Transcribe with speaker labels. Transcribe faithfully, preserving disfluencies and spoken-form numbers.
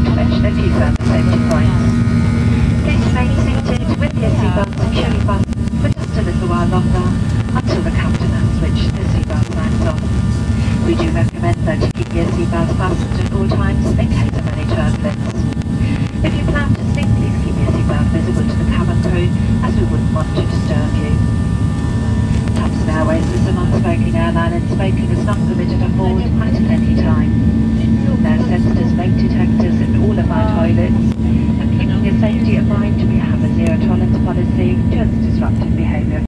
Speaker 1: to mention a few further safety points. Please remain seated with your seatbelt securely fastened for just a little while longer until the captain has switched the seatbelt signs off. We do recommend that you keep your seatbelt fastened at all times in case of any turbulence. If you plan to sleep, please keep your seatbelt visible to the cabin crew as we wouldn't want to disturb you. Thomson Airways is a non-smoking airline and smoking is not permitted aboard at any time.